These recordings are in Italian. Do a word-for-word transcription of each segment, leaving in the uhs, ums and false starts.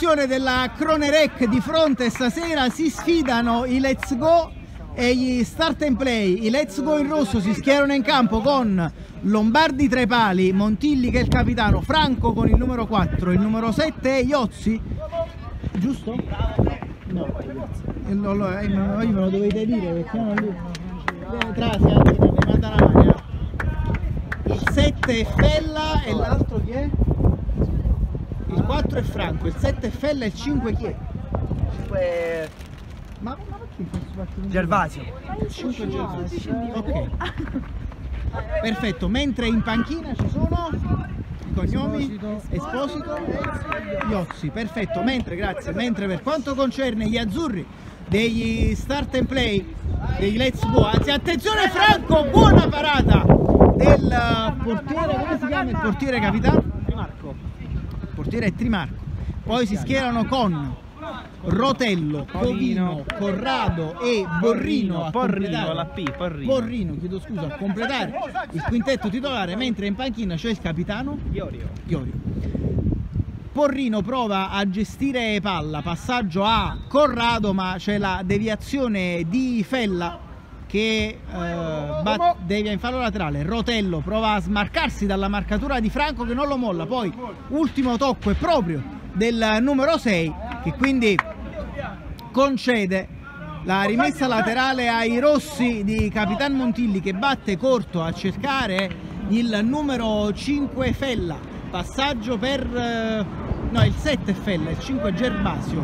edizione della Kronerec di fronte stasera si sfidano i Let's Go e gli Start and Play. I Let's Go in rosso si schierano in campo con Lombardi tra i pali, Montilli che è il capitano, Franco con il numero quattro, il numero sette è Iozzi, giusto? No, allora, eh, me lo dovete dire perché non lui trasi anche mi manda la maglia. Il sette è Fella e l'altro chi è? Il quattro è Franco, il sette è Fella e il cinque chi è? cinque... Ma, ma perché Gervasio. il cinque Gervasio. Ok. Perfetto, mentre in panchina ci sono i cognomi Esposito e Iozzi. Perfetto, mentre grazie, mentre per quanto concerne gli azzurri degli Start and Play, dei Let's Go, anzi attenzione Franco, buona parata del portiere, come si chiama il portiere capitano? Trimarco. Il portiere è Trimarco. Poi si schierano con Rotello, Covino, Corrado e Borrino a Porrino, la P, Porrino. Porrino, chiedo scusa, a completare il quintetto titolare, mentre in panchina c'è il capitano Iorio. Iorio. Porrino prova a gestire palla, passaggio a Corrado, ma c'è la deviazione di Fella che eh, devia in fallo laterale. Rotello prova a smarcarsi dalla marcatura di Franco che non lo molla, poi ultimo tocco è proprio del numero sei che quindi concede la rimessa laterale ai rossi di Capitan Montilli che batte corto a cercare il numero cinque Fella, passaggio per no il sette Fella, il cinque Gervasio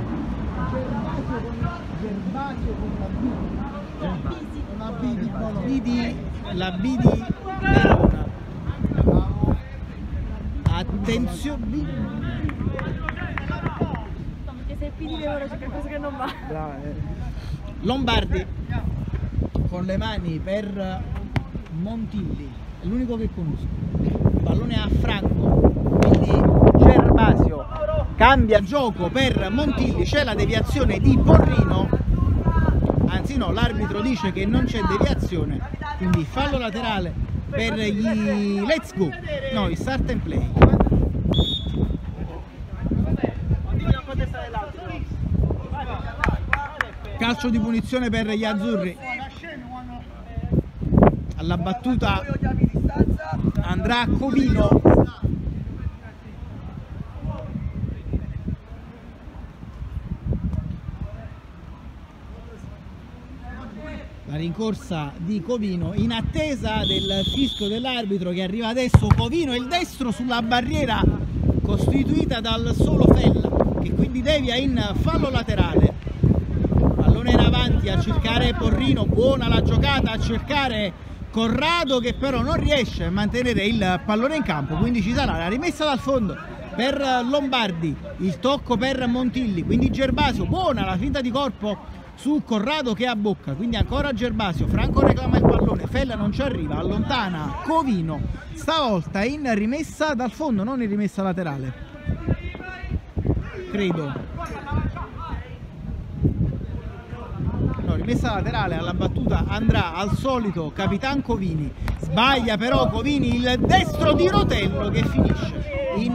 Gervasio con la B di la B di Verona. Attenzione, se P di Verona c'è qualcosa che non va. Lombardi con le mani per Montilli, è l'unico che conosco. Il pallone a Franco, quindi Gervasio cambia gioco per Montilli, c'è la deviazione di Porrino, anzi no, l'arbitro dice che non c'è deviazione, quindi fallo laterale per gli Let's Go, no, i Start and Play. Calcio di punizione per gli azzurri. Alla battuta andrà Covino. La rincorsa di Covino in attesa del fischio dell'arbitro che arriva adesso. Covino il destro sulla barriera costituita dal solo Fella che quindi devia in fallo laterale. Pallone in avanti a cercare Porrino, buona la giocata a cercare Corrado che però non riesce a mantenere il pallone in campo, quindi ci sarà la rimessa dal fondo per Lombardi, il tocco per Montilli, quindi Gervasio, buona la finta di corpo su Corrado che abbocca, quindi ancora Gervasio, Franco reclama il pallone, Fella non ci arriva, allontana Covino, stavolta in rimessa dal fondo, non in rimessa laterale, credo. No, rimessa laterale, alla battuta andrà al solito Capitan Covini, sbaglia però Covini, il destro di Rotello che finisce in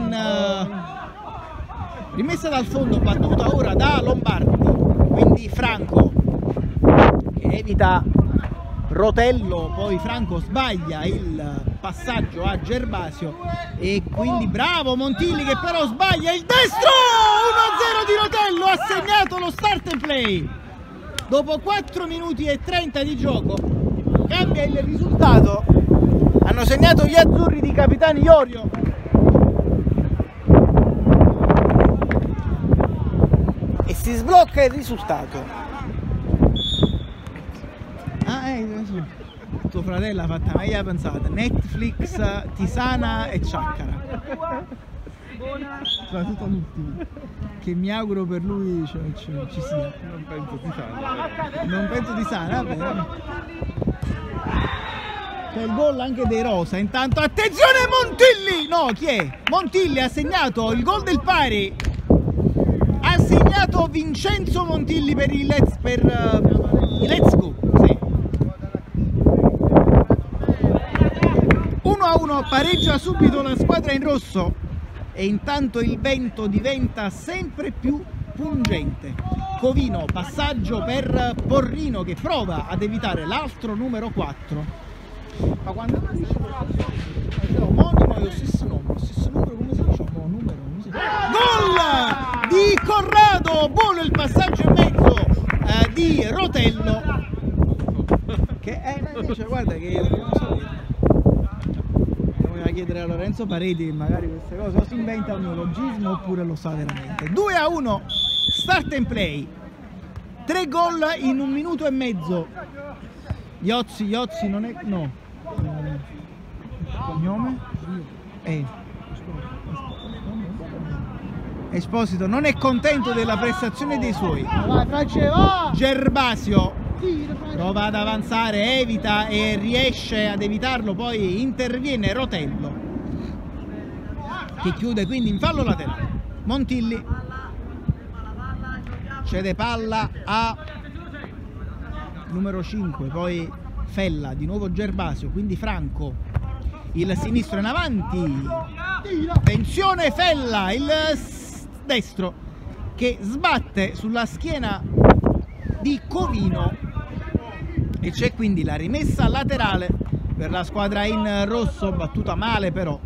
uh, rimessa dal fondo, battuta ora da Lombardi, quindi Franco che evita Rotello, poi Franco sbaglia il passaggio a Gervasio e quindi bravo Montilli che però sbaglia il destro, uno a zero di Rotello, ha segnato lo Start and Play. Dopo quattro minuti e trenta di gioco cambia il risultato, hanno segnato gli azzurri di Capitano Iorio e si sblocca il risultato. Ah, eh, tuo fratello ha fatto meglio pensate, Netflix, Tisana e Ciaccara. Soprattutto l'ultimo, che mi auguro per lui cioè, cioè, ci sia. Non penso di sana. Non penso di sana, vabbè. C'è il gol anche dei rosa. Intanto attenzione Montilli! No, chi è? Montilli ha segnato il gol del pari. Ha segnato Vincenzo Montilli per i Let's, per, uh, i Let's Go. Sì. uno a uno pareggia subito la squadra in rosso. e intanto il vento diventa sempre più pungente. Covino, passaggio per Porrino che prova ad evitare l'altro numero quattro. Ma quando è omonimo è lo stesso nome, lo stesso numero, come si dice? Oh, numero, come si dice? Gol di Corrado, buono il passaggio in mezzo eh, di Rotello. Che è invece, guarda che non so dire. Doveva chiedere a Lorenzo Pareti che magari queste cose o si inventa un neologismo oppure lo sa veramente. due a uno, start and play. Tre gol in un minuto e mezzo. Iozzi, Iozzi non è... no. Cognome? Eh. Esposito non è contento della prestazione dei suoi. Gervasio prova ad avanzare, evita e riesce ad evitarlo, poi interviene Rotello che chiude quindi in fallo laterale. Montilli cede palla a numero cinque, poi Fella, di nuovo Gervasio, quindi Franco, il sinistro in avanti, attenzione Fella, il destro che sbatte sulla schiena di Covino e c'è quindi la rimessa laterale per la squadra in rosso, battuta male però.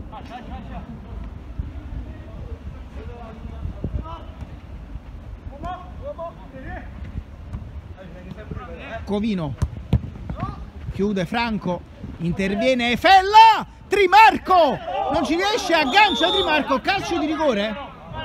Covino chiude Franco, interviene Fella, Trimarco non ci riesce, aggancia Trimarco, calcio di rigore.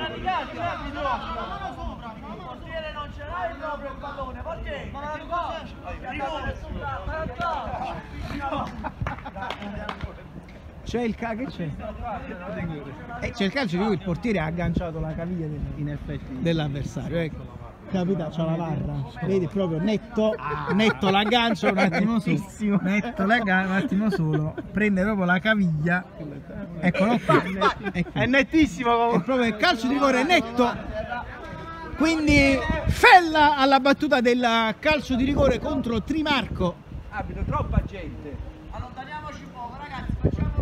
C'è il ca che c'è? Eh, c'è il calcio di cui il portiere ha agganciato la caviglia del, in effetti dell'avversario, ecco. Capita, c'ha la barra, vedi proprio netto, netto l'aggancio, un attimo solo, netto l'aggancio, un attimo solo, prende proprio la caviglia, eccolo qui, ecco. È nettissimo comunque. È proprio il calcio di rigore netto, quindi Fella alla battuta del calcio di rigore contro Trimarco. Abito troppa gente. Allontaniamoci un po', ragazzi, facciamolo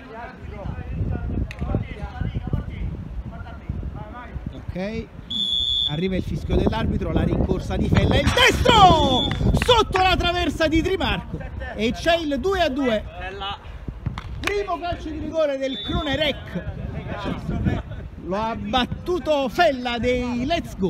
ok. Arriva il fischio dell'arbitro, la rincorsa di Fella, il destro sotto la traversa di Trimarco e c'è il due a due. Primo calcio di rigore del Kronerek, lo ha battuto Fella dei Let's Go.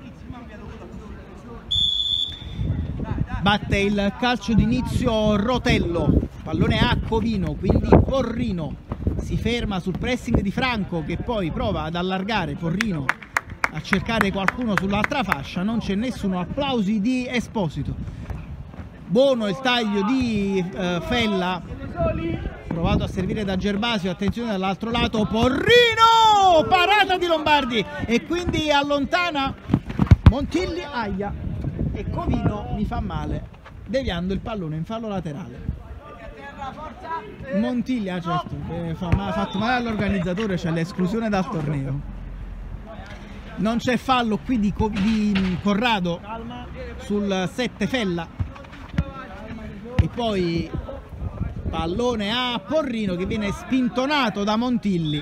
Batte il calcio d'inizio Rotello, pallone a Covino, quindi Porrino si ferma sul pressing di Franco che poi prova ad allargare Porrino a cercare qualcuno sull'altra fascia, non c'è nessuno, applausi di Esposito. Buono il taglio di eh, Fella, provato a servire da Gervasio, attenzione dall'altro lato, Porrino, parata di Lombardi e quindi allontana Montilli, aia, e Covino mi fa male, deviando il pallone in fallo laterale. Montilli, ah certo, eh, fa, ha fatto male all'organizzatore, c'è l'esclusione dal torneo. Non c'è fallo qui di, di Corrado sul sette Fella e poi pallone a Porrino che viene spintonato da Montilli,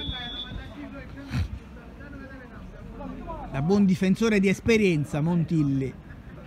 da buon difensore di esperienza. Montilli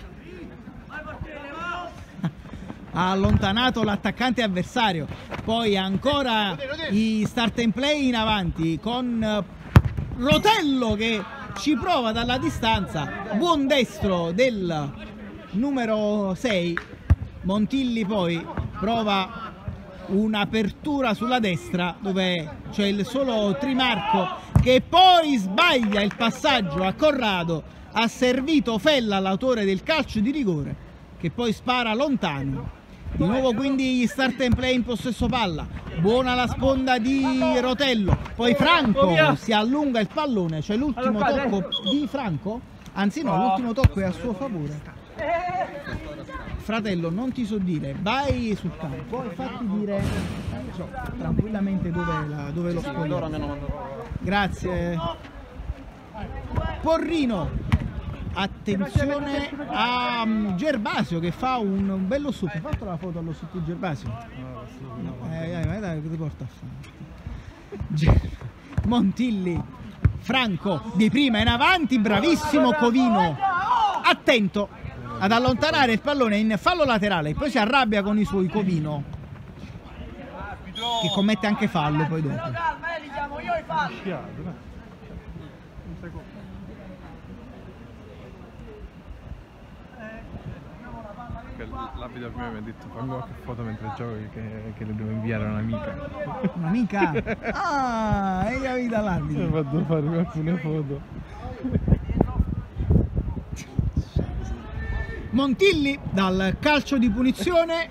ha allontanato l'attaccante avversario, poi ancora i start and play in avanti con Rotello che ci prova dalla distanza, buon destro del numero sei. Montilli poi prova un'apertura sulla destra dove c'è il solo Trimarco che poi sbaglia il passaggio a Corrado, ha servito Fella, l'autore del calcio di rigore, che poi spara lontano. Di nuovo quindi gli start and play in possesso palla, buona la sponda di Rotello, poi Franco si allunga il pallone, c'è l'ultimo tocco di Franco, anzi no, l'ultimo tocco è a suo favore. Fratello, non ti so dire, vai sul campo e fatti dire so, tranquillamente dove, la, dove lo spogliare. Grazie. Porrino. Attenzione a Gervasio che fa un, un bello succo. Hai fatto la foto allo succo di Gervasio? No, eh, dai, dai, che ti porta a fare? Montilli, Franco di prima in avanti, bravissimo Covino, attento ad allontanare il pallone in fallo laterale, poi si arrabbia con i suoi Covino, che commette anche fallo poi dopo. Calma, eh, li chiamo io i falli. L'abito prima mi ha detto fammi qualche foto mentre giochi che, che le devo inviare a un'amica. Un'amica? Ah, hai capito Mi l'arbitro. ha fatto fare alcune foto. Montilli dal calcio di punizione.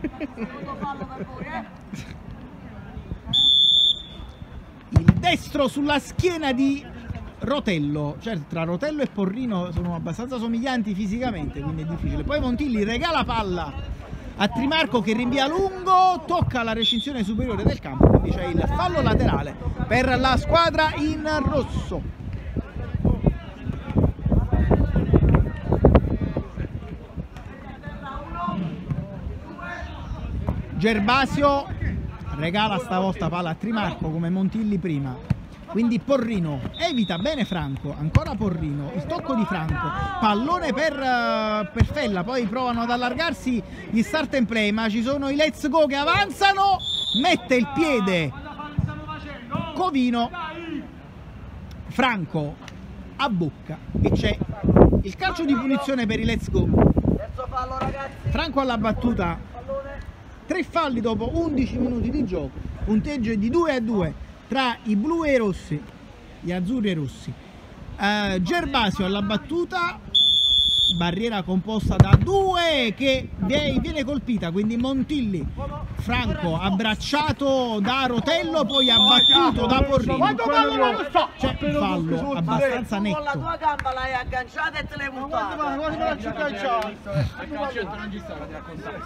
Il destro sulla schiena di Rotello. Certo, tra Rotello e Porrino sono abbastanza somiglianti fisicamente, quindi è difficile. Poi Montilli regala palla a Trimarco che rinvia lungo, tocca la recinzione superiore del campo, quindi c'è il fallo laterale per la squadra in rosso. Gervasio regala stavolta palla a Trimarco come Montilli prima. Quindi Porrino evita bene Franco, ancora Porrino, il tocco di Franco, pallone per, uh, per Fella, poi provano ad allargarsi gli start and play, ma ci sono i Let's Go che avanzano, mette il piede Covino, Franco a bocca e c'è il calcio di punizione per i Let's Go. Terzo fallo, ragazzi. Franco alla battuta, tre falli dopo undici minuti di gioco, punteggio è di due a due tra i blu e i rossi, gli azzurri e i rossi. uh, Gervasio alla battuta, barriera composta da due che viene colpita, quindi Montilli, Franco abbracciato da Rotello, poi abbattuto da Porrino. C'è un fallo abbastanza Con la netto. tua gamba l'hai agganciata e te l'hai buttata. non ci sta la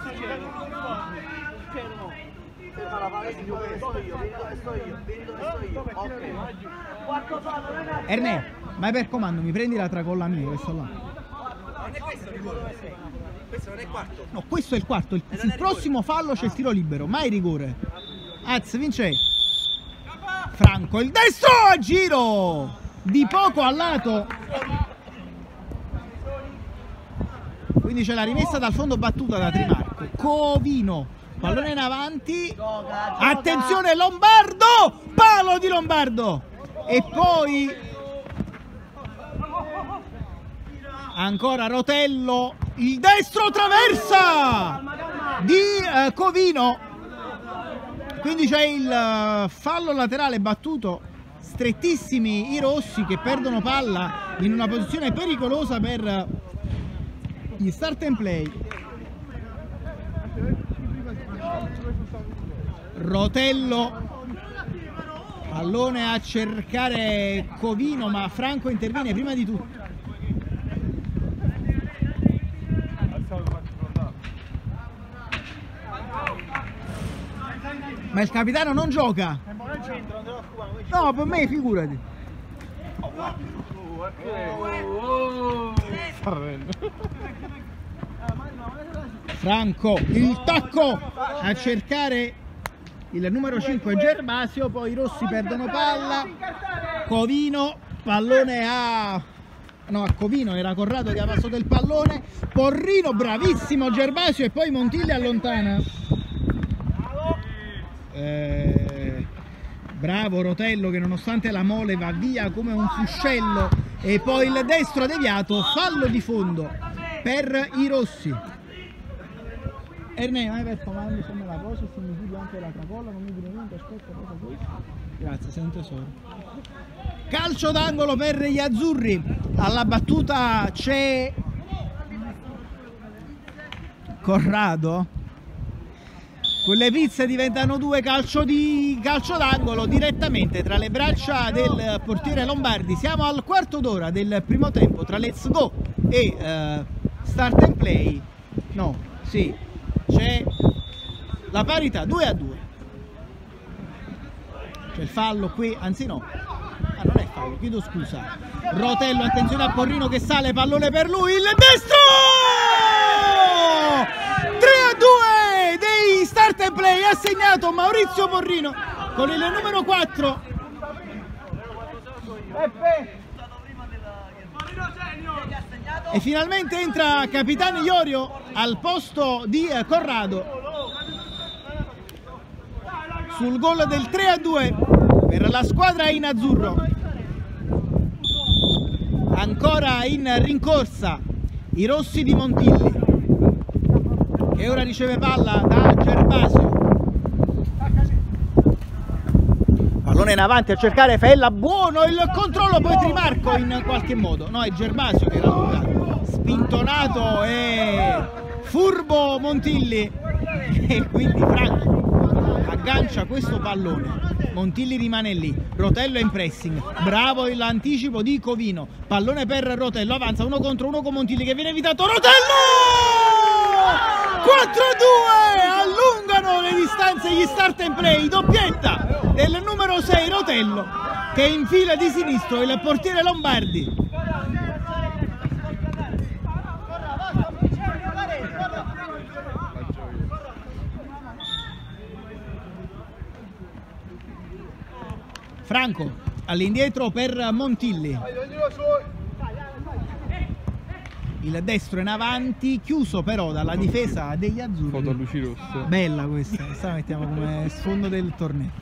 Ferma la palla, sto io, vedi dove sto io, vedi dove sto io. Ok. Quarto fallo, ragazzi. Ernè, ma per comando mi prendi la tracolla mia, questo là? Non è questo il rigore dove sei. Questo non è quarto. No, questo è il quarto, il, sul prossimo fallo c'è il tiro libero, mai rigore. Az vince Franco, il destro a giro di poco al lato, quindi c'è la rimessa dal fondo battuta da Trimarco. Covino, pallone in avanti, attenzione Lombardo, palo di Lombardo e poi ancora Rotello, il destro traversa di uh, Covino, quindi c'è il uh, fallo laterale battuto, strettissimi i rossi che perdono palla in una posizione pericolosa per uh, gli start and play. Rotello, pallone a cercare Covino, ma Franco interviene prima di tutto. Ma il capitano non gioca? No, per me figurati. Franco, il tacco a cercare il numero cinque Gervasio, poi i rossi perdono palla. Covino, pallone a... no, a Covino, era Corrado che ha passato il pallone. Porrino, bravissimo Gervasio, e poi Montilli allontana. Eh, bravo Rotello che nonostante la mole va via come un fuscello, e poi il destro deviato, fallo di fondo per i rossi. Ernè, vai per comando, fammi la cosa, se mi chiudi anche la tracolla, non mi dire niente, aspetta, cosa qui. Grazie, sei un tesoro. Calcio d'angolo per gli azzurri, alla battuta c'è Corrado. Quelle pizze diventano due, calcio di calcio d'angolo direttamente tra le braccia del portiere Lombardi. Siamo al quarto d'ora del primo tempo tra Let's Go e uh, Start and Play. No, sì, c'è la parità, due a due. C'è il fallo qui, anzi no, ah, non è fallo, chiedo scusa. Rotello, attenzione a Porrino che sale, pallone per lui, il destro! tre a due dei Start and Play, ha segnato Maurizio Porrino con il numero quattro. E finalmente entra Capitano Iorio al posto di Corrado sul gol del tre a due per la squadra in azzurro. Ancora in rincorsa i rossi di Montilli, che ora riceve palla da Gervasio. Pallone in avanti a cercare Fella, buono il controllo, poi Trimarco in qualche modo, no, è Gervasio che l'ha lunga, spintonato e furbo Montilli, e quindi Franco aggancia questo pallone. Montilli rimane lì, Rotello è in pressing, bravo l'anticipo di Covino, pallone per Rotello, avanza uno contro uno con Montilli che viene evitato, Rotello! quattro a due, allungano le distanze gli start and play, doppietta del numero sei Rotello che infila di sinistro il portiere Lombardi. Franco all'indietro per Montilli, il destro in avanti, chiuso però dalla difesa degli azzurri. Foto a luci rosse. Bella questa, questa la mettiamo come sfondo del torneo.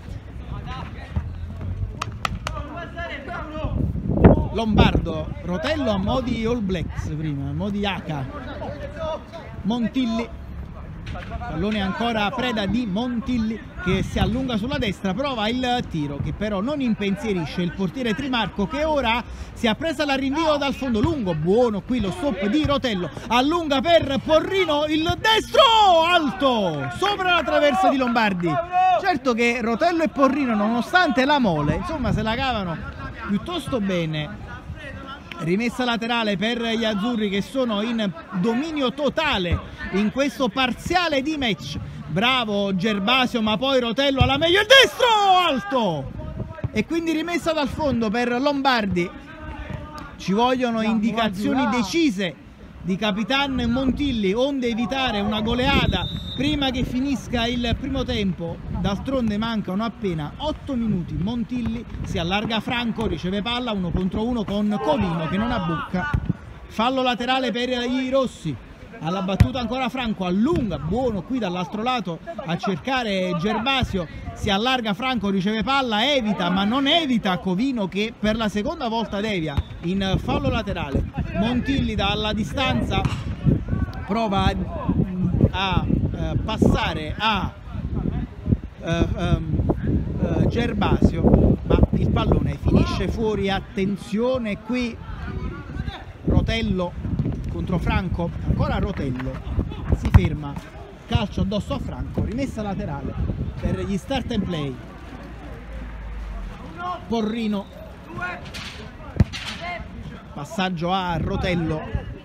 Lombardo, Rotello a modi All Blacks prima, a modi H. Montilli, pallone ancora preda di Montilli che si allunga sulla destra, prova il tiro che però non impensierisce il portiere Trimarco, che ora si è presa la rinvio dal fondo lungo, buono qui lo stop di Rotello, allunga per Porrino, il destro alto sopra la traversa di Lombardi. Certo che Rotello e Porrino, nonostante la mole, insomma se la cavano piuttosto bene. Rimessa laterale per gli azzurri che sono in dominio totale in questo parziale di match. Bravo Gervasio, ma poi Rotello alla meglio, il destro alto e quindi rimessa dal fondo per Lombardi. Ci vogliono indicazioni decise di Capitan Montilli onde evitare una goleada prima che finisca il primo tempo. D'altronde mancano appena otto minuti. Montilli si allarga, Franco riceve palla uno contro uno con Covino che non abbocca. Fallo laterale per i rossi. Alla battuta ancora Franco, allunga, buono qui dall'altro lato a cercare Gervasio, si allarga Franco, riceve palla, evita ma non evita Covino che per la seconda volta devia in fallo laterale. Montilli dalla distanza prova a, a eh, passare a eh, eh, Gervasio, ma il pallone finisce fuori. Attenzione qui, Rotello contro Franco, ancora Rotello, si ferma, calcio addosso a Franco, rimessa laterale per gli start and play. Porrino, passaggio a Rotello,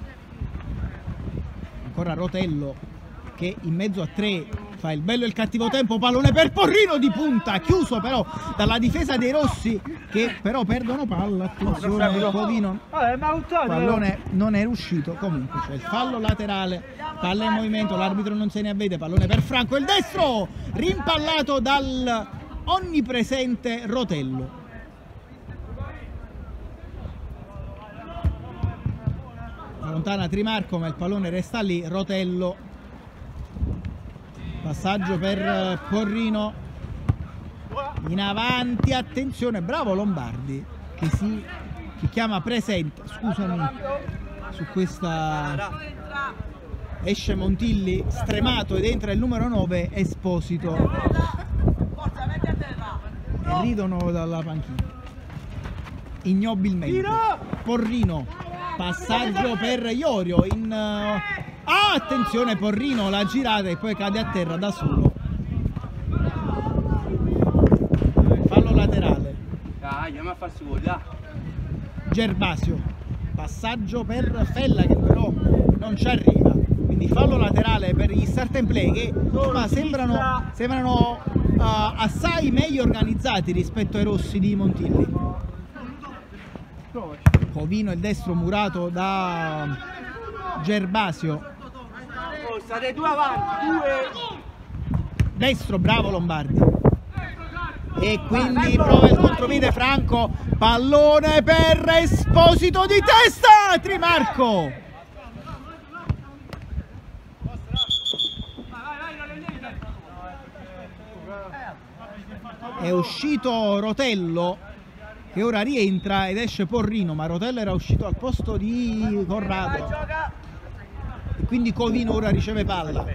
ancora Rotello che in mezzo a tre fa il bello e il cattivo tempo, pallone per Porrino di punta, chiuso però dalla difesa dei rossi che però perdono palla. Attenzione, Covino, pallone non è riuscito. Comunque c'è il fallo laterale, palla in movimento, l'arbitro non se ne avvede, pallone per Franco, il destro rimpallato dal onnipresente Rotello. Allontana Trimarco ma il pallone resta lì. Rotello, passaggio per Porrino in avanti, attenzione, bravo Lombardi che si che chiama presente, scusami, su questa esce Montilli stremato ed entra il numero nove Esposito e ridono dalla panchina ignobilmente. Porrino, passaggio per Iorio in uh, ah, attenzione, Porrino la girata e poi cade a terra da solo. Fallo laterale. Gervasio, passaggio per Fella che però non ci arriva, quindi fallo laterale per gli start and play che insomma, sembrano, sembrano uh, assai meglio organizzati rispetto ai rossi di Montilli. Covino il destro murato da Gervasio. State due avanti, due. Destro, bravo Lombardi. e quindi prova il contropiede Franco, pallone per Esposito di testa, Trimarco. È uscito Rotello che ora rientra ed esce Porrino, ma Rotello era uscito al posto di Corrado e quindi Covino ora riceve palla.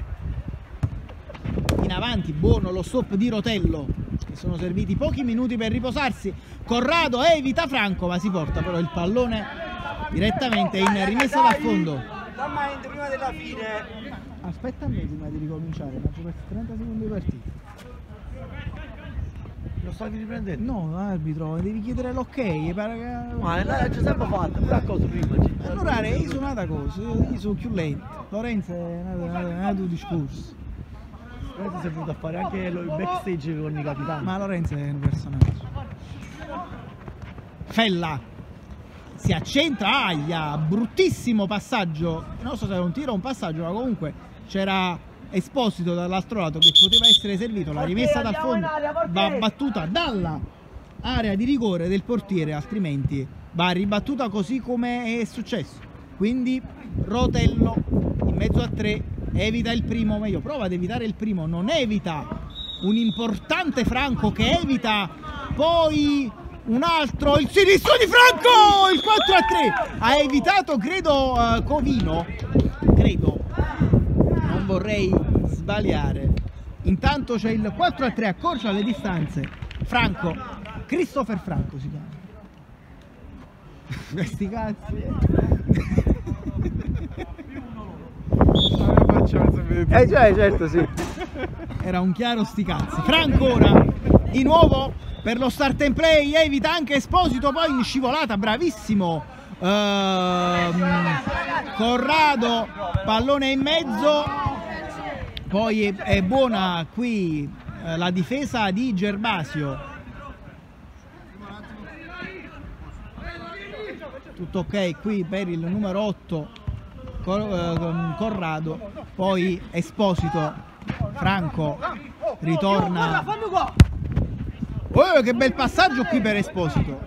In avanti, buono lo stop di Rotello, che sono serviti pochi minuti per riposarsi. Corrado evita Franco, ma si porta però il pallone direttamente in rimessa dal fondo. Prima della fine. Aspetta a me prima di ricominciare, faccio per trenta secondi di partita. Lo stavi riprendendo? No, arbitro, devi chiedere l'ok. Ma l'ha già sempre fatto, però cosa prima? Allora, io sono una cosa, io sono più lento. Lorenzo è un altro discorso. Lorenzo si è venuto a fare anche il backstage con i capitani. Ma Lorenzo è un personaggio. Fella si accentra, aia, bruttissimo passaggio. Non so se è un tiro o un passaggio, ma comunque c'era Esposito dall'altro lato che poteva essere servito. La rimessa dal fondo va battuta dalla area di rigore del portiere, altrimenti va ribattuta così come è successo. Quindi Rotello in mezzo a tre evita il primo, meglio prova ad evitare il primo, non evita un importante Franco che evita poi un altro, il sinistro di Franco, il quattro a tre ha evitato credo uh, Covino, credo, non vorrei sbagliare. Intanto c'è il quattro a tre, accorcia le distanze. Franco, Christopher Franco si chiama. Questi cazzi. Eh cioè, certo, sì. Era un chiaro sti cazzi. Franco ora di nuovo per lo start and play, evita anche Esposito, poi in scivolata, bravissimo ehm, Corrado, pallone in mezzo, poi è, è buona qui eh, la difesa di Gervasio. Tutto ok qui per il numero otto Corrado, poi Esposito, Franco ritorna. Oh, che bel passaggio qui per Esposito.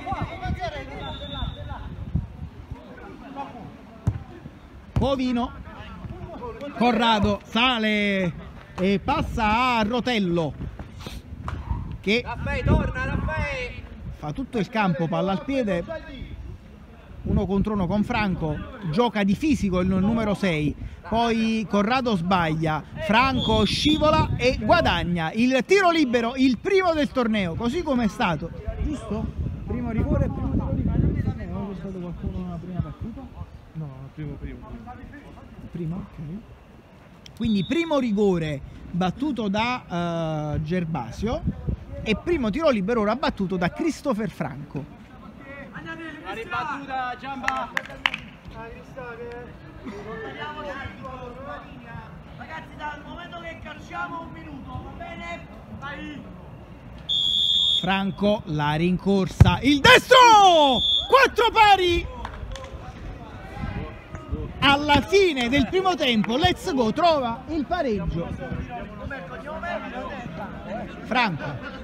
Covino, Corrado sale e passa a Rotello che fa tutto il campo, palla al piede, uno contro uno con Franco, gioca di fisico il numero sei, poi Corrado sbaglia, Franco scivola e guadagna il tiro libero, il primo del torneo, così come è stato, giusto? Primo rigore e primo tiro libero. Non c'è stato qualcuno nella prima partita? No, primo primo. Primo, ok. Quindi primo rigore battuto da uh, Gervasio e primo tiro libero ora battuto da Christopher Franco. La ribattuta, Giamba! Ragazzi, dal momento che calciamo un minuto, va bene? Vai! Franco, la rincorsa, il destro! Quattro pari! Alla fine del primo tempo, Let's Go trova il pareggio. Franco.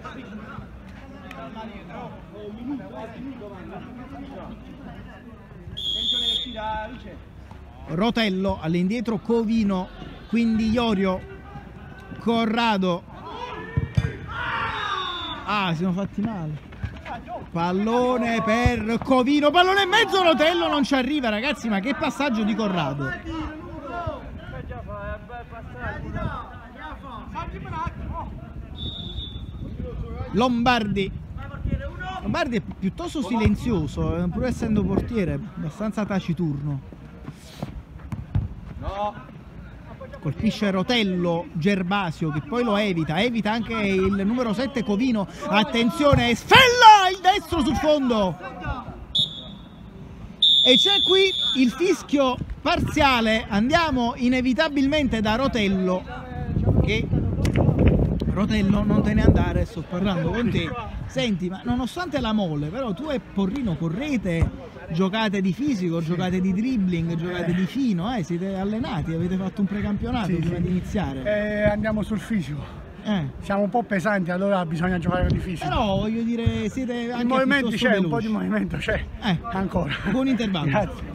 Rotello, all'indietro Covino, quindi Iorio, Corrado. Ah, si sono fatti male. Pallone per Covino, pallone in mezzo, Rotello non ci arriva, ragazzi, ma che passaggio di Corrado. Lombardi. Lombardi è piuttosto silenzioso, pur essendo portiere, abbastanza taciturno. Colpisce Rotello, Gervasio che poi lo evita, evita anche il numero sette Covino, attenzione, sfella il destro sul fondo e c'è qui il fischio parziale. Andiamo inevitabilmente da Rotello, che Rotello non te ne andare, sto parlando con te. Senti, ma nonostante la mole, però tu e Porrino correte, giocate di fisico, giocate di dribbling, giocate di fino, eh? Siete allenati, avete fatto un precampionato sì, prima sì. di iniziare. Eh, andiamo sul fisico. Eh. Siamo un po' pesanti, allora bisogna giocare con i fisici. Però voglio dire, siete anche Il movimento piuttosto c'è, un veloci. po' di movimento c'è. Eh. Ancora. Buon intervallo. Grazie.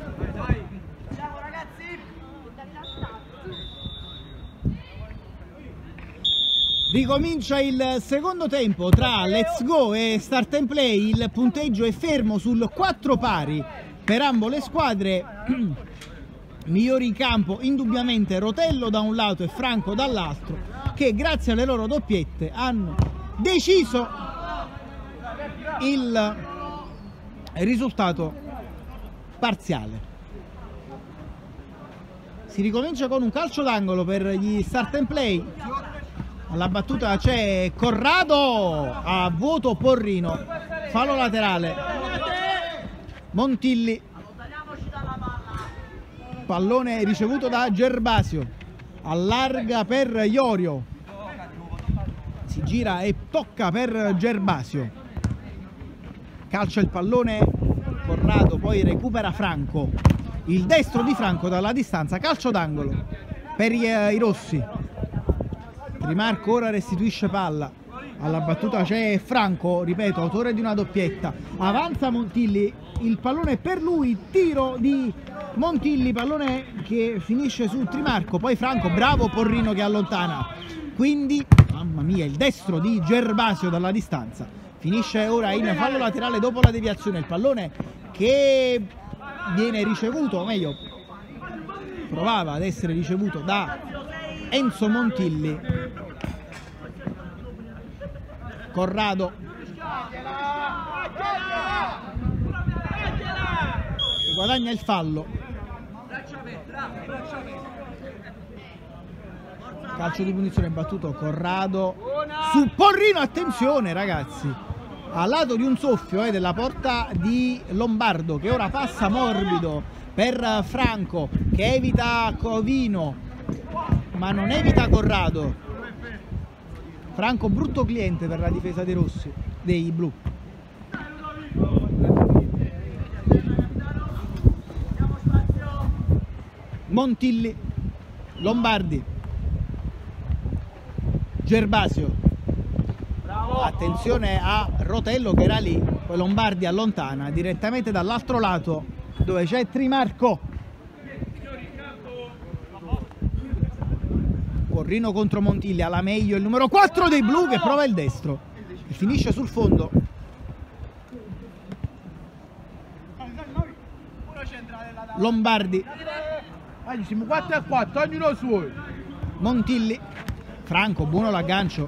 Ricomincia il secondo tempo tra Let's Go e Start and Play, il punteggio è fermo sul quattro pari per ambo le squadre. Migliori in campo indubbiamente Rotello da un lato e Franco dall'altro, che grazie alle loro doppiette hanno deciso il risultato parziale. Si ricomincia con un calcio d'angolo per gli Start and Play. Alla battuta c'è Corrado, a vuoto Porrino, fallo laterale, Montilli, pallone ricevuto da Gervasio, allarga per Iorio, si gira e tocca per Gervasio, calcia il pallone Corrado, poi recupera Franco, il destro di Franco dalla distanza, calcio d'angolo per i, i rossi. Trimarco ora restituisce palla, alla battuta c'è Franco, ripeto, autore di una doppietta, avanza Montilli, il pallone è per lui, tiro di Montilli, pallone che finisce su Trimarco, poi Franco, bravo Porrino che allontana, quindi, mamma mia, il destro di Gervasio dalla distanza, finisce ora in fallo laterale dopo la deviazione, il pallone che viene ricevuto, o meglio, provava ad essere ricevuto da Enzo Montilli. Corrado, guadagna il fallo, calcio di punizione battuto Corrado su Porrino, attenzione ragazzi, al lato di un soffio eh, della porta di Lombardo, che ora passa morbido per Franco che evita Covino ma non evita Corrado. Franco brutto cliente per la difesa dei rossi, dei blu. Montilli, Lombardi, Gervasio, attenzione a Rotello che era lì, poi Lombardi allontana direttamente dall'altro lato dove c'è Trimarco. Porrino contro Montilli, alla meglio il numero quattro dei blu che prova il destro e finisce sul fondo. Lombardi, siamo quattro a quattro, ognuno suo. Montilli, Franco, buono l'aggancio,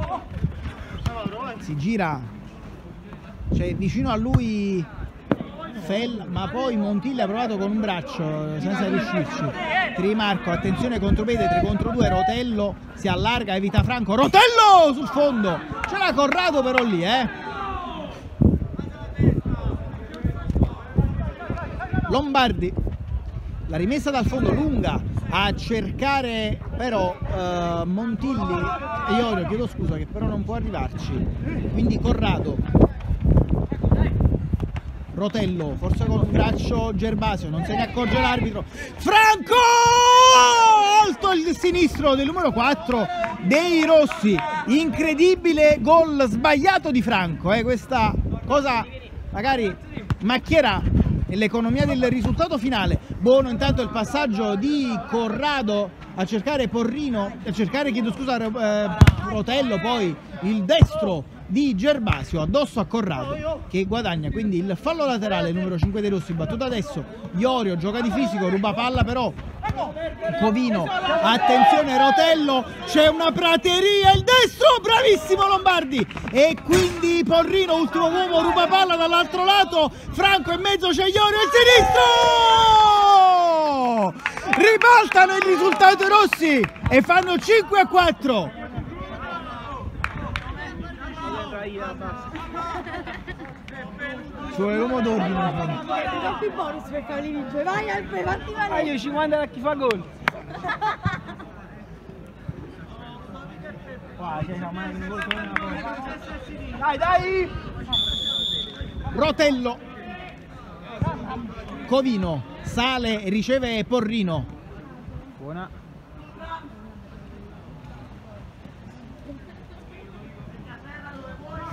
si gira, c'è vicino a lui Fell, ma poi Montilli ha provato con un braccio senza riuscirci. Trimarco, attenzione contropiede, tre contro due, Rotello si allarga, evita Franco, Rotello sul fondo, ce l'ha Corrado però lì eh. Lombardi, la rimessa dal fondo lunga a cercare però eh, Montilli e Iorio, chiedo scusa che però non può arrivarci, quindi Corrado, Rotello, forse con un braccio Gervasio, non se ne accorge l'arbitro, Franco! Alto il sinistro del numero quattro dei rossi, incredibile gol sbagliato di Franco, eh? Questa cosa magari macchierà l'economia del risultato finale. Buono intanto il passaggio di Corrado a cercare Porrino, a cercare, chiedo scusa, eh, Rotello, poi il destro di Gervasio addosso a Corrado che guadagna quindi il fallo laterale numero cinque dei rossi. Battuta adesso Iorio, gioca di fisico, ruba palla però Covino, attenzione Rotello, c'è una prateria, il destro, bravissimo Lombardi, e quindi Porrino, ultimo uomo, ruba palla dall'altro lato, Franco in mezzo, c'è Iorio, il sinistro, ribaltano il risultato i rossi e fanno cinque a quattro. Ci vuole l'uomo d'ordine. Troppi bonus per farli vincere. Vai Alpe, fatti Ah, valere. io cinquanta da chi fa gol. Dai, dai! Rotello, Covino, sale e riceve Porrino. Buona.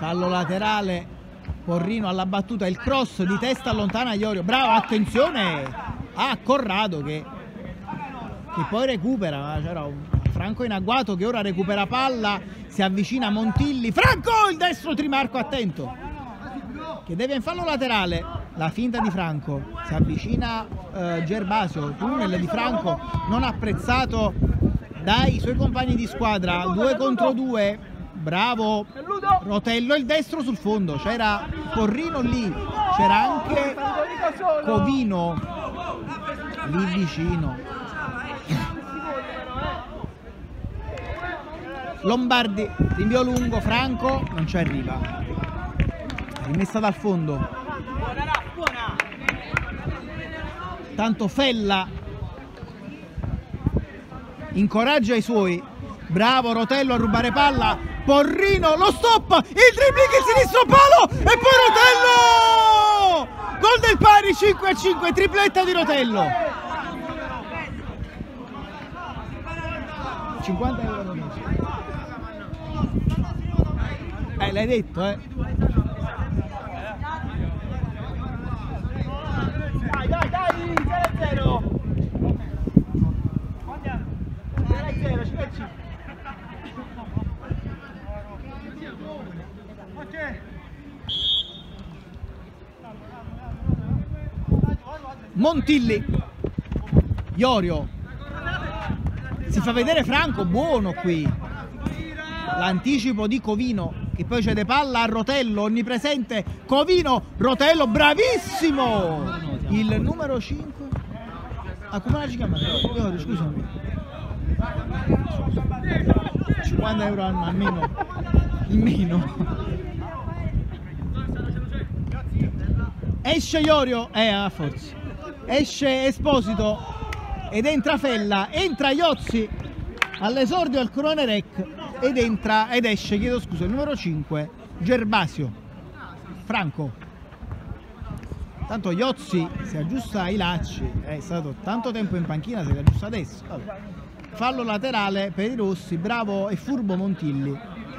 fallo laterale, Porrino alla battuta, il cross di testa allontana Iorio, bravo, attenzione a Corrado che, che poi recupera, c'era un Franco in agguato che ora recupera palla, si avvicina Montilli, Franco il destro Trimarco, attento, che deve in fallo laterale, la finta di Franco, si avvicina eh, Gervasio, tunnel di Franco non apprezzato dai suoi compagni di squadra, due contro due, bravo Rotello, il destro sul fondo, c'era Porrino lì, c'era anche Covino lì vicino, Lombardi, rinvio lungo, Franco non ci arriva, rimessa dal fondo, tanto Fella incoraggia i suoi, bravo Rotello a rubare palla, Porrino lo stop, il dribbling il sinistro palo e poi Rotello, gol del pari, cinque a cinque, tripletta di Rotello, cinquanta euro. Eh, l'hai detto, eh. Dai, dai, dai, zero a zero. zero a zero, ci pensi? Montilli, Iorio, si fa vedere Franco, buono qui, l'anticipo di Covino che poi cede palla a Rotello, onnipresente Covino, Rotello bravissimo, il numero cinque, ah, come la si chiama? Iorio, scusami, cinquanta euro almeno, almeno. Esce Iorio, eh a forza, esce Esposito ed entra Fella, entra Iozzi all'esordio al Crone Rec ed entra ed esce, chiedo scusa, il numero cinque, Gervasio, Franco. Tanto Iozzi si aggiusta i lacci, è stato tanto tempo in panchina, si aggiusta adesso. Vabbè. Fallo laterale per i rossi, bravo e furbo Montilli.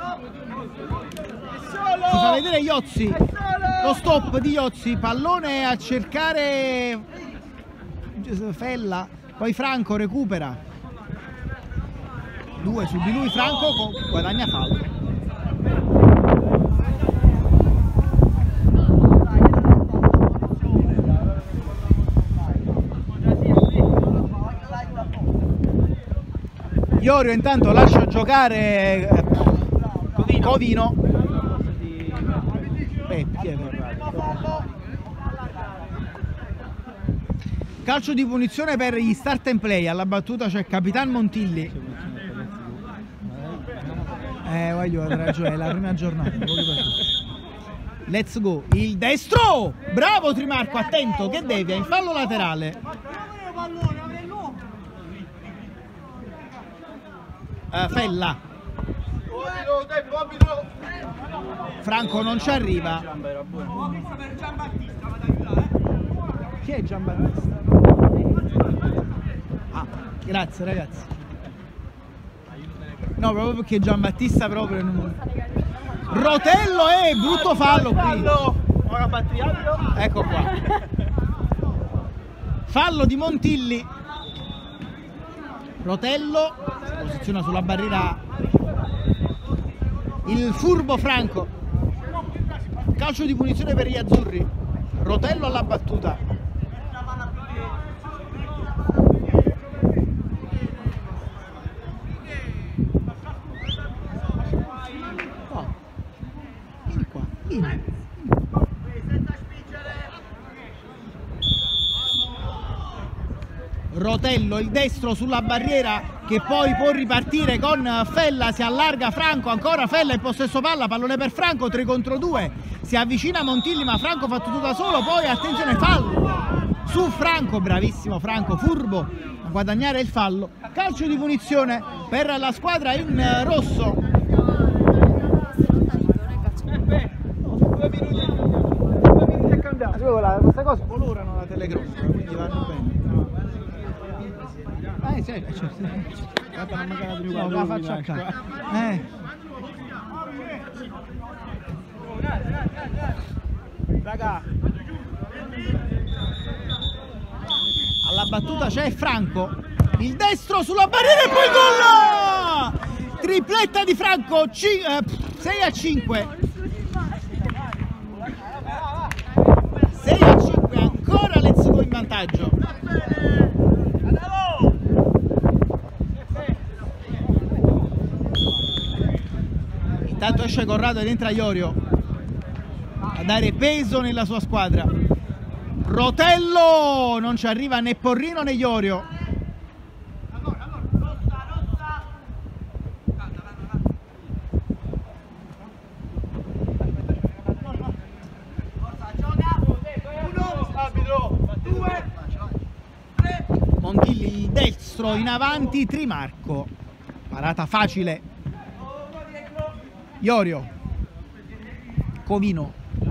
Si fa vedere Iozzi, lo stop di Iozzi, pallone a cercare Fella, poi Franco recupera, due su di lui, Franco guadagna fallo. Iorio intanto lascia giocare Covino, Covino. Eh, chi è? Calcio di punizione per gli start and play, alla battuta c'è Capitan Montilli. Eh, voglio ragione, è la prima giornata. Let's go, il destro! Bravo Trimarco, attento, che devia, in fallo laterale. Uh, Fella. Franco non ci arriva. Chi è Giambattista? Ah, grazie ragazzi. No, proprio perché Giambattista proprio non... Rotello e brutto fallo qui. Ecco qua. Fallo di Montilli. Rotello si posiziona sulla barriera il furbo Franco. Calcio di punizione per gli azzurri. Rotello alla battuta. Oh. Vieni qua, vieni. Rotello, il destro sulla barriera che poi può ripartire con Fella, si allarga Franco, ancora Fella in possesso palla, pallone per Franco, tre contro due, si avvicina Montilli ma Franco fa tutto da solo, poi attenzione fallo su Franco, bravissimo Franco, furbo a guadagnare il fallo, calcio di punizione per la squadra in rosso. Due minuti, due minuti è cambiato. Queste cose colorano la telecronaca, quindi vanno bene. Eh, sì, cioè, no, la faccia a casa. Eh. Alla battuta c'è Franco, il destro sulla barriera e poi gol! Tripletta di Franco, sei a cinque. sei a cinque, ancora Lezzugo in vantaggio. Intanto esce Corrado ed entra Iorio a dare peso nella sua squadra. Rotello, non ci arriva né Porrino né Iorio. Montilli il destro in avanti, Trimarco, parata facile. Iorio, Covino,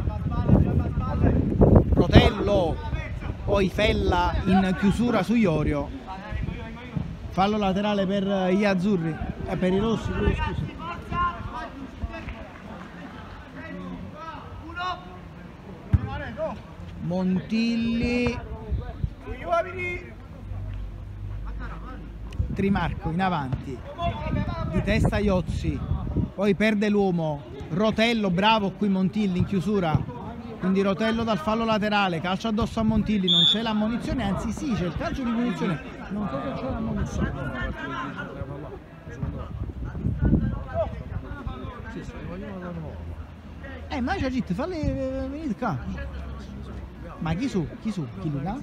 Rotello, poi Fella in chiusura su Iorio. Fallo laterale per gli azzurri, eh, per i rossi, scusa. Montilli, Trimarco in avanti, di testa Iozzi, poi perde l'uomo. Rotello, bravo qui Montilli in chiusura, quindi Rotello dal fallo laterale, calcio addosso a Montilli, non c'è l'ammonizione, anzi sì, c'è il calcio di punizione, non so se c'è l'ammonizione. Eh, ma c'è gente, falli venire qua. Ma chi su? Chi su? Chi Luca?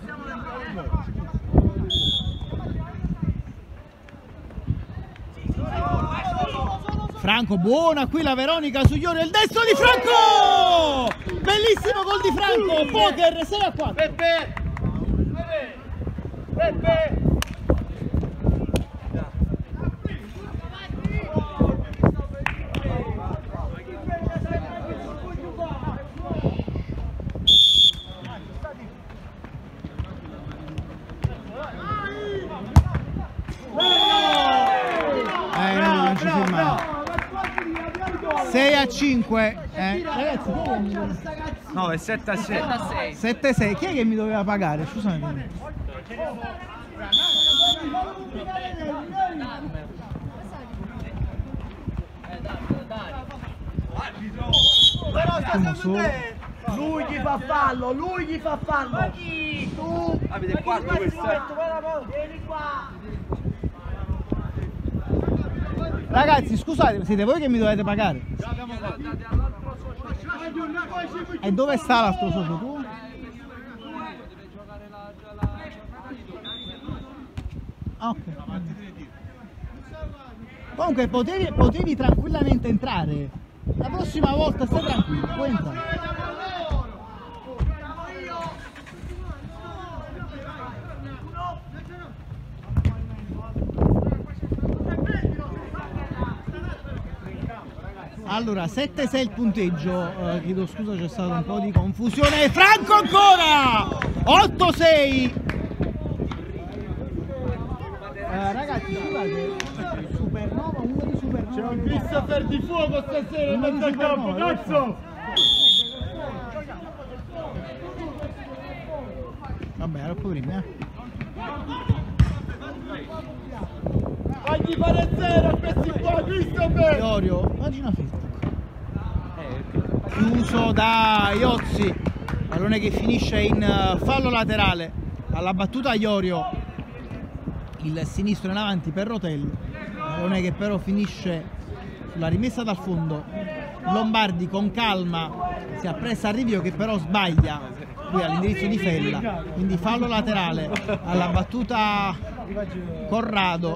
Franco, buona qui la Veronica su Iorio, il destro di Franco! Bellissimo gol di Franco, poker sei a quattro. Peppe! Peppe! Eh, no, non ci fermiamo. sei a cinque. Eh. Ragazzi, chi è che mi doveva... No, è sette a sei. sette a sei. Chi è che mi doveva pagare? Scusami. Però su. Lui gli fa fallo, lui gli fa fallo. Tu Avete quattro questi. Vieni qua. Ragazzi, scusate, siete voi che mi dovete pagare? E dove sta l'altro socio? Tu? Ah, ok. Comunque potevi, potevi tranquillamente entrare. La prossima volta stai tranquillo, puoi entrare. Allora, sette a sei il punteggio, eh, chiedo scusa, c'è stata un po' di confusione. Franco ancora! otto a sei! Eh, ragazzi, scusate, Supernova, uno di Supernova. C'è un Christopher di fuoco stasera in mezzo al campo, cazzo! Vabbè, ero prima, eh. Fagli fare zero a questi qua, Christopher! Iorio, pagina Facebook. Chiuso da Iozzi, pallone che finisce in fallo laterale. Alla battuta Iorio, il sinistro in avanti per Rotello, pallone che però finisce sulla rimessa dal fondo. Lombardi con calma si appresta a Rivio che però sbaglia qui all'indirizzo di Fella, quindi fallo laterale. Alla battuta Corrado,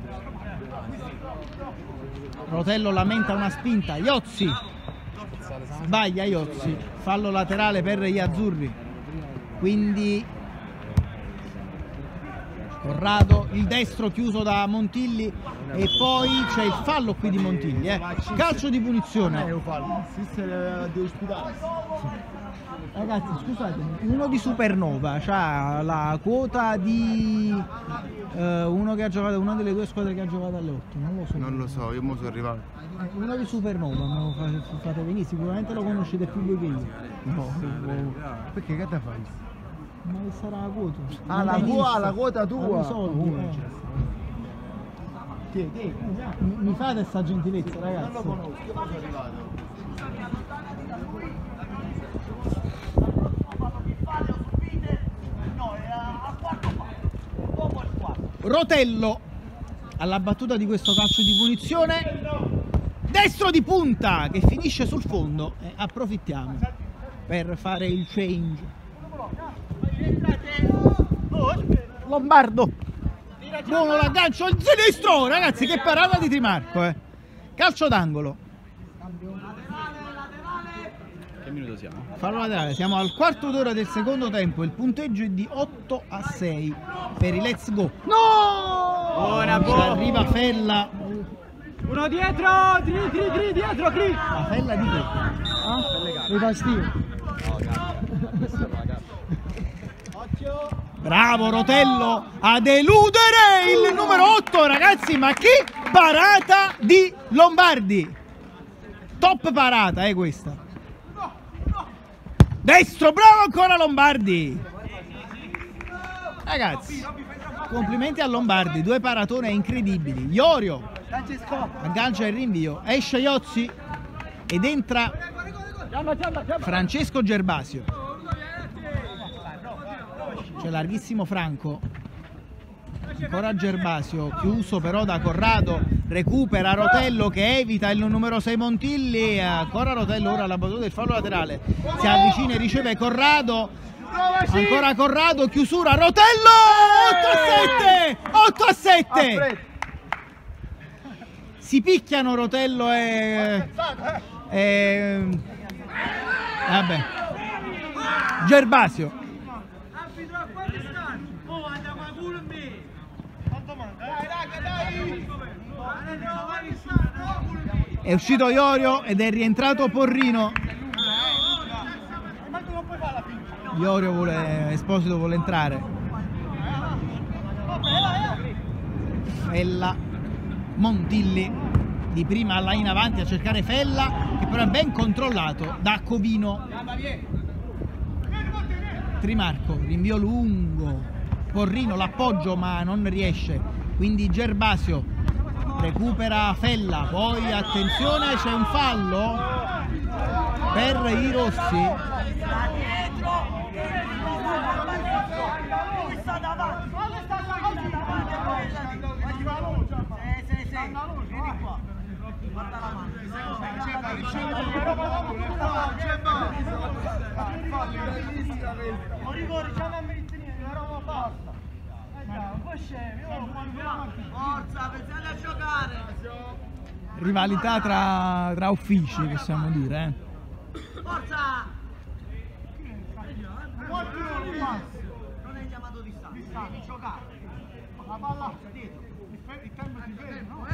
Rotello lamenta una spinta, Iozzi sbaglia, Iozzi, fallo laterale per gli azzurri, quindi Corrado, il destro chiuso da Montilli e poi c'è il fallo qui di Montilli, eh. Calcio di punizione. Ragazzi, scusatemi, uno di Supernova c'ha la quota di eh, uno che ha giocato, una delle due squadre che ha giocato alle otto, non lo so. Non lo so, io mo sono arrivato. Eh, uno di Supernova, me lo fate, fate venire, sicuramente lo conoscete più voi che io. No, perché che te fai? Ma che sarà la quota? Ah, la Dai, tua, lista. la quota tua. Ah, i soldi, eh. Ti, ti, Mi, mi fate questa gentilezza, non ragazzi? lo conosco, io mo sono arrivato. Rotello alla battuta di questo calcio di punizione, destro di punta che finisce sul fondo e approfittiamo per fare il change. Lombardo, buono l'aggancio al sinistro, ragazzi, che parata di Trimarco, eh. Calcio d'angolo. Che minuto siamo? Fallo laterale, siamo al quarto d'ora del secondo tempo, il punteggio è di otto a sei per i Let's Go. No! Buona, Ci buona. arriva Fella. Uno dietro! Tri, tri, tri, dietro, Cri! La Fella di che? Ah? Dei fastidi. Bravo Rotello ad eludere il numero otto, ragazzi, ma che parata di Lombardi! Top parata, è eh, questa. Destro, bravo ancora Lombardi! Ragazzi, complimenti a Lombardi, due paratone incredibili. Iorio aggancia il rinvio, esce Iozzi ed entra Francesco Gervasio. C'è larghissimo Franco, ancora Gervasio, chiuso però da Corrado, recupera Rotello che evita il numero sei Montilli, ancora Rotello, ora la battuta del fallo laterale, si avvicina e riceve Corrado, ancora Corrado, chiusura, Rotello, otto a sette, si picchiano Rotello e, e vabbè, Gervasio. È uscito Iorio ed è rientrato Porrino. Iorio vuole, Esposito vuole entrare. Fella, Montilli di prima là in avanti a cercare Fella, che però è ben controllato da Covino. Trimarco, rinvio lungo, Porrino l'appoggio ma non riesce, quindi Gervasio recupera Fella, poi attenzione, c'è un fallo per i rossi. Forza, pensate a giocare! Rivalità tra, tra uffici, possiamo dire, eh. Forza! Non è chiamato distanza, devi giocare. La palla dietro. Il tempo si ferma, no?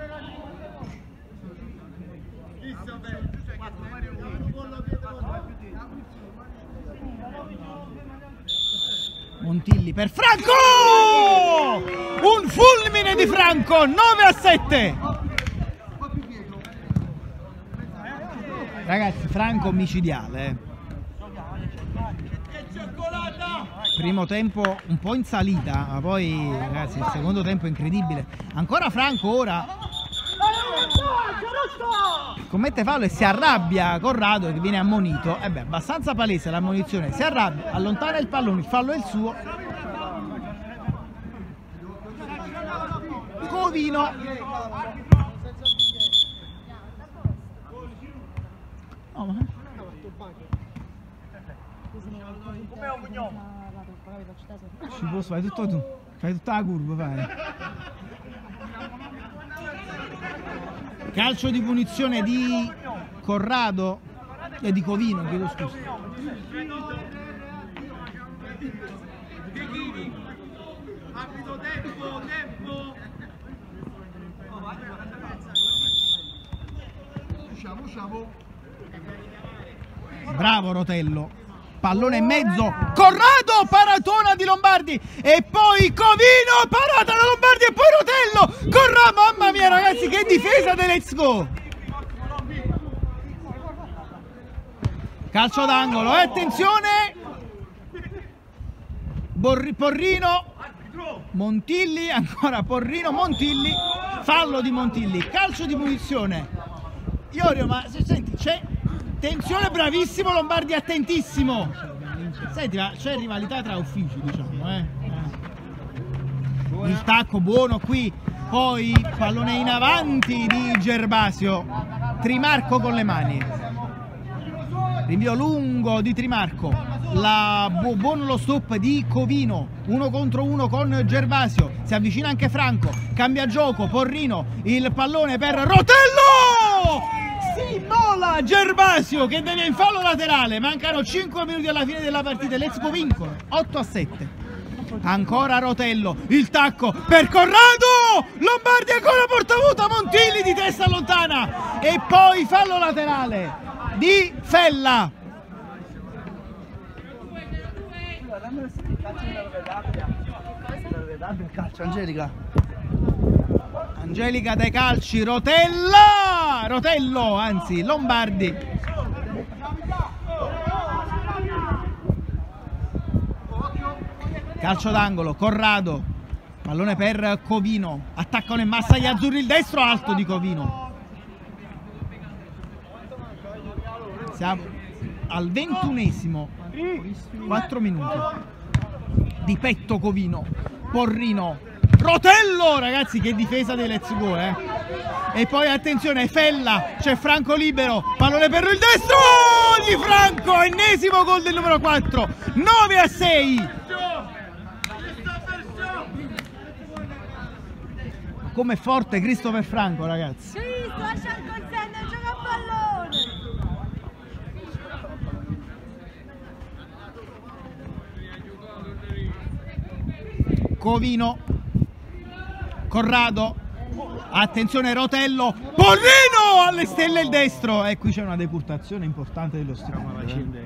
Montilli per Franco! Un fulmine di Franco, nove a sette! Ragazzi, Franco micidiale, eh. Primo tempo un po' in salita, ma poi ragazzi il secondo tempo è incredibile. Ancora Franco ora commette fallo e si arrabbia Corrado che viene ammonito. E beh, abbastanza palese l'ammonizione, si arrabbia, allontana il pallone, il fallo è il suo. Covino. Oh, ma... Ci posso fare tutto tu, fai tutta la curva, fai. Calcio di punizione di Corrado e di Covino, chiedo scusa. Arbitro Tempo, tempo. Usciamo, usciamo. Bravo Rotello, pallone in mezzo, Corrado, paratona di Lombardi e poi Covino, parata da Lombardi e poi Rotello, Corrado, mamma mia ragazzi che difesa del Let's Go. Calcio d'angolo, e attenzione, Borri, Porrino, Montilli, ancora Porrino, Montilli, fallo di Montilli, calcio di punizione. Iorio, ma se senti, c'è tensione, bravissimo Lombardi, attentissimo. Senti, ma c'è rivalità tra uffici, diciamo, eh. Il tacco buono qui, poi pallone in avanti di Gervasio, Trimarco con le mani. Rinvio lungo di Trimarco, la bu buono lo stop di Covino, uno contro uno con Gervasio, si avvicina anche Franco, cambia gioco, Porrino, il pallone per Rotello! Si mola Gervasio che deve in fallo laterale, mancano cinque minuti alla fine della partita, Let's Go vincono, otto a sette. Ancora Rotello, il tacco per Corrado, Lombardi ancora porta avuta, Montilli di testa lontana e poi fallo laterale di Fella. Calcio, Angelica. Angelica dai calci, Rotella, Rotello, anzi Lombardi. Calcio d'angolo, Corrado, pallone per Covino, attaccano in massa gli azzurri, il destro alto di Covino. Siamo al ventunesimo, quattro minuti. Di petto Covino, Porrino, Rotello, ragazzi che difesa dei Let's Go, eh. E poi attenzione, Fella, c'è Franco libero, pallone per il destro di Franco, ennesimo gol del numero quattro, nove a sei. Com'è forte Christopher Franco, ragazzi. Sì, lascia il consente, gioca a pallone. Covino, Corrado, attenzione Rotello, Porrino alle stelle il destro e qui c'è una decurtazione importante dello stipendio.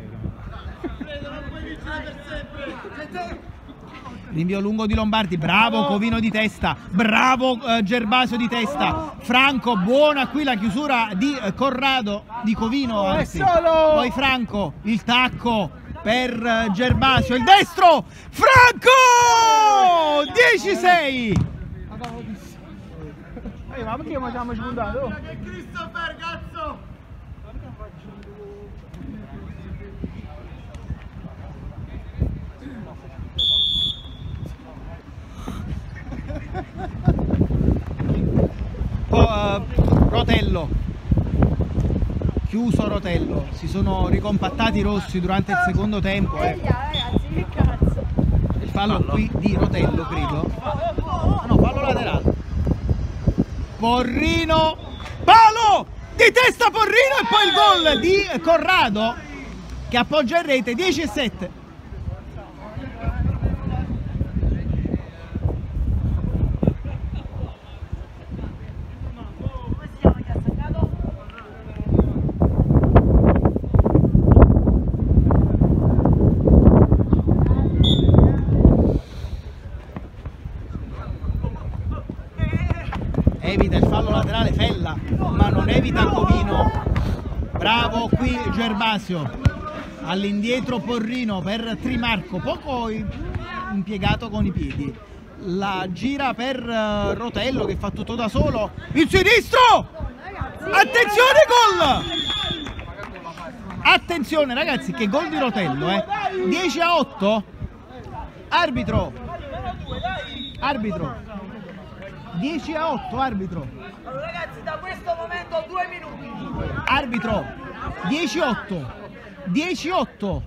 Rinvio lungo di Lombardi, bravo Covino di testa, bravo eh, Gervasio di testa, Franco, buona qui la chiusura di eh, Corrado, di Covino anzi. Poi Franco, il tacco per uh, Gervasio, il destro, Franco, dieci sei. Ehi, ma perché mi siamo spuntati? Che Christopher, cazzo! Oh, uh, Rotello, chiuso Rotello, si sono ricompattati i rossi durante il secondo tempo. Eh. Ragazzi, che cazzo. Il fallo qui di Rotello, credo. Ah no, fallo laterale. Porrino, palo di testa Porrino e poi il gol di Corrado che appoggia in rete, dieci a sette. Evita il fallo laterale Fella, ma non evita Covino. Bravo qui Gervasio. All'indietro Porrino per Trimarco, poco impiegato con i piedi. La gira per Rotello che fa tutto da solo. Il sinistro! Attenzione gol! Attenzione ragazzi che gol di Rotello, eh. dieci a otto. Arbitro. Arbitro. dieci a otto, arbitro. Allora ragazzi, da questo momento due minuti. Arbitro, dieci a otto. dieci a otto.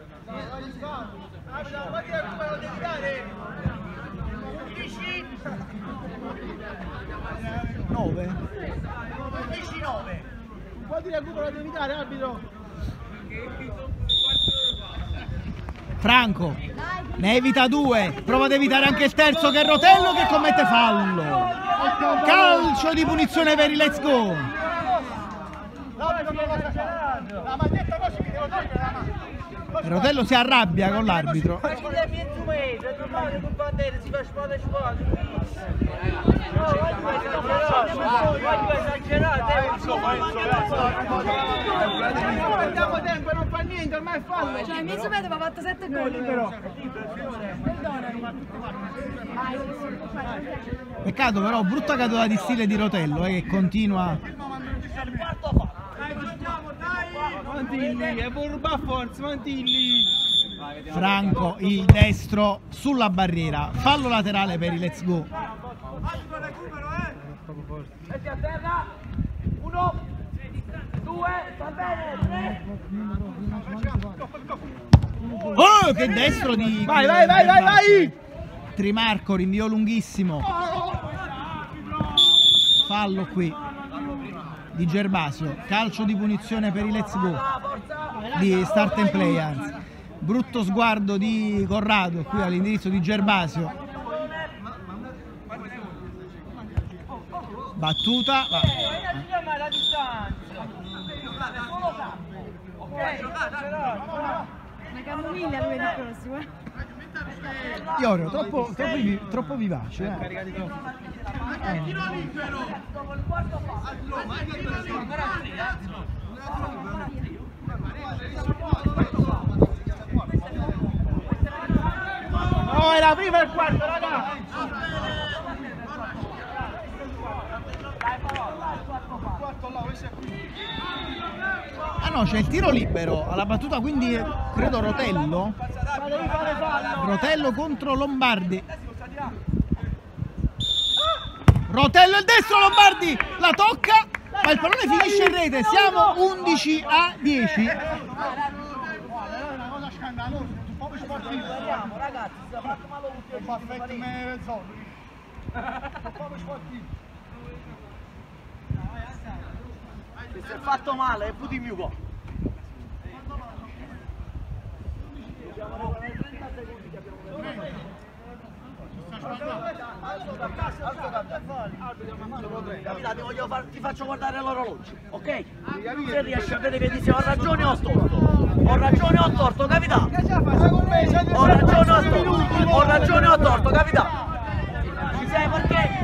nove. dieci nove. Quanti recupero devi dare, arbitro? Franco ne evita due, prova ad evitare anche il terzo che è Rotello che commette fallo. Calcio di punizione per il Let's Go. Rotello si arrabbia con l'arbitro. Perdiamo tempo e non fa niente, ormai è fallo. Cioè, mezzo metro mi ha fatto sette gol però. Peccato però, brutta caduta di stile di Rotello eh, che continua. Mantilli, è Burba Forza, Mantilli. Franco, il destro sulla barriera, fallo laterale per il Let's Go. Metti a terra. Uno, due, va bene, tre. Oh, che destro di... Vai, vai, vai, vai, vai! Trimarco, rinvio lunghissimo. Fallo qui di Gervasio, calcio di punizione per il Let's Go, di Start and Play anzi. Brutto sguardo di Corrado qui all'indirizzo di Gervasio. Battuta. Va. Una camomilla lui di prossimo. Iorio, troppo, troppo, vi- troppo vivace. Eh. No, era prima il quarto, raga! Ah no, c'è il tiro libero alla battuta, quindi credo Rotello. Rotello contro Lombardi. Rotello il destro, Lombardi la tocca, ma il pallone finisce in rete. Siamo undici a dieci. È una cosa scandalosa, un po' sportivo. Ragazzi, sta fatto male Un baffetto come zolli. Un po' sportivo. Se si è fatto male, puti mio po'. Capitano, ti voglio far, ti faccio guardare l'orologio, ok? Se riesci a vedere che ti ho ragione o ho torto. Ho ragione o ho torto, capitano? Ho ragione o ho torto. Ho ragione o ho torto, capitano? Ci sai perché?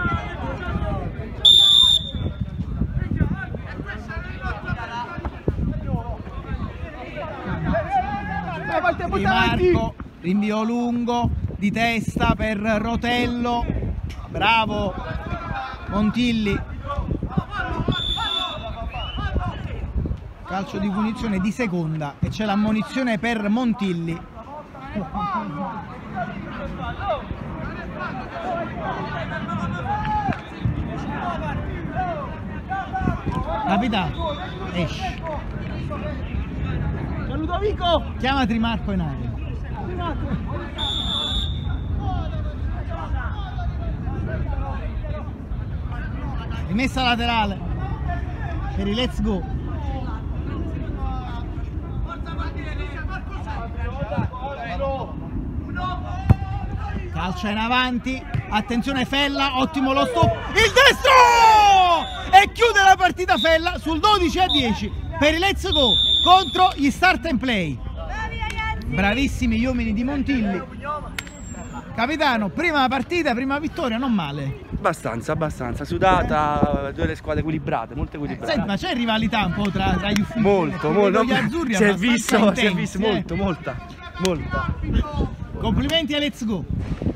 Di Marco, rinvio lungo di testa per Rotello. Bravo Montilli. Calcio di punizione di seconda e c'è l'ammonizione per Montilli. Capitano, esci. Ludovico! Chiama Trimarco in aria. Rimessa laterale per il Let's Go. Calcia in avanti, attenzione Fella, ottimo lo stop, il destro! E chiude la partita Fella sul dodici a dieci per il Let's Go contro gli Start and Play. Bravissimi gli uomini di Montilli. Capitano, prima partita, prima vittoria, non male. Abbastanza, abbastanza, sudata, due le squadre equilibrate, molto equilibrate. Senti, ma c'è rivalità un po' tra, tra gli uffici? Molto, molto. Gli azzurri Si è abbastanza visto, si è intensi, visto eh. molto, molta, molta. Complimenti a Let's Go.